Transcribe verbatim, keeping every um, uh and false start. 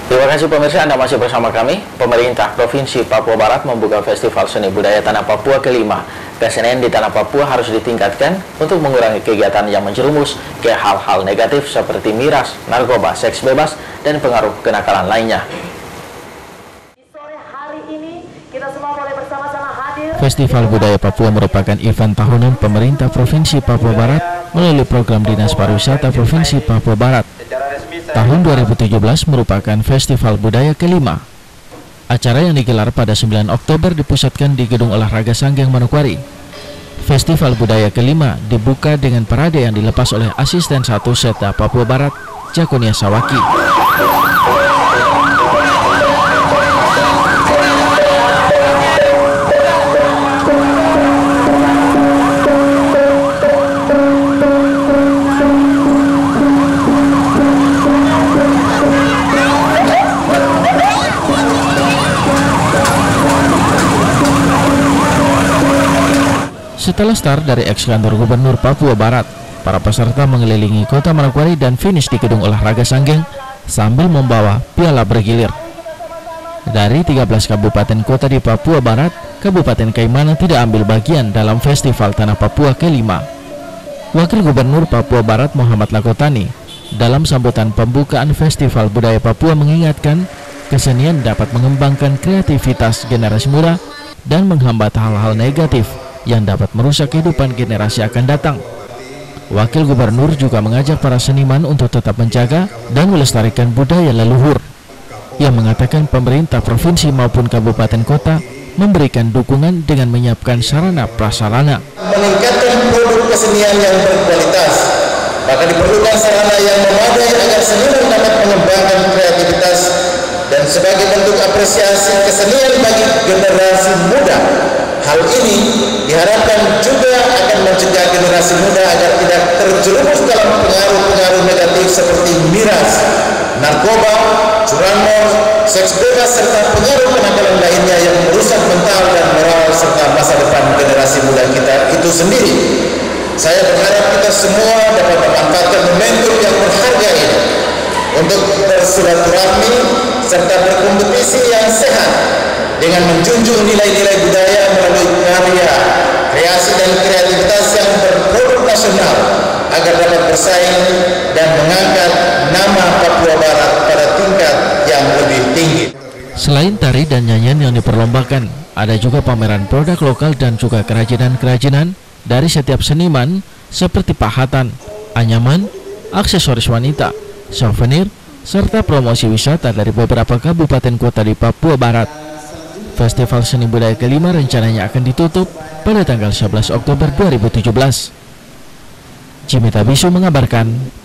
Terima kasih pemirsa, Anda masih bersama kami. Pemerintah Provinsi Papua Barat membuka Festival Seni Budaya Tanah Papua kelima. Kesenian di Tanah Papua harus ditingkatkan untuk mengurangi kegiatan yang menjerumus ke hal-hal negatif seperti miras, narkoba, seks bebas, dan pengaruh kenakalan lainnya. Festival Budaya Papua merupakan event tahunan pemerintah Provinsi Papua Barat melalui program Dinas Pariwisata Provinsi Papua Barat. Tahun dua ribu tujuh belas merupakan Festival Budaya kelima. Acara yang digelar pada sembilan Oktober dipusatkan di Gedung Olahraga Sanggeng Manokwari. Festival Budaya kelima dibuka dengan parade yang dilepas oleh Asisten satu Setda Papua Barat, Jakonia Sawaki. Setelah start dari eks-kantor Gubernur Papua Barat, para peserta mengelilingi kota Manokwari dan finish di Gedung Olahraga Sanggeng sambil membawa piala bergilir. Dari tiga belas kabupaten kota di Papua Barat, Kabupaten Kaimana tidak ambil bagian dalam Festival Tanah Papua kelima. Wakil Gubernur Papua Barat Muhammad Lakotani dalam sambutan pembukaan Festival Budaya Papua mengingatkan kesenian dapat mengembangkan kreativitas generasi muda dan menghambat hal-hal negatif yang dapat merusak kehidupan generasi akan datang. Wakil Gubernur juga mengajak para seniman untuk tetap menjaga dan melestarikan budaya leluhur. Ia mengatakan pemerintah provinsi maupun kabupaten kota memberikan dukungan dengan menyiapkan sarana prasarana. Meningkatkan produk kesenian yang berkualitas, maka diperlukan sarana yang memadai agar seniman dapat mengembangkan kreativitas dan sebagai bentuk apresiasi kesenian bagi generasi muda. Hal ini diharapkan juga akan mencegah generasi muda agar tidak terjerumus dalam pengaruh-pengaruh negatif seperti miras, narkoba, curanmor, seks bebas, serta pengaruh kenakalan lainnya yang merusak mental dan moral serta masa depan generasi muda kita itu sendiri. Saya berharap kita semua dapat memanfaatkan momentum yang berharga ini untuk bersilaturahmi serta berkompetisi yang sehat dengan menjunjung nilai-nilai budaya melalui karya, kreasi dan kreativitas yang berproduk nasional agar dapat bersaing dan mengangkat nama Papua Barat pada tingkat yang lebih tinggi. Selain tari dan nyanyian yang diperlombakan, ada juga pameran produk lokal dan juga kerajinan-kerajinan dari setiap seniman seperti pahatan, anyaman, aksesoris wanita, souvenir, serta promosi wisata dari beberapa kabupaten kota di Papua Barat. Festival Seni Budaya kelima rencananya akan ditutup pada tanggal sebelas Oktober dua ribu tujuh belas. Jimmy Tabisu mengabarkan.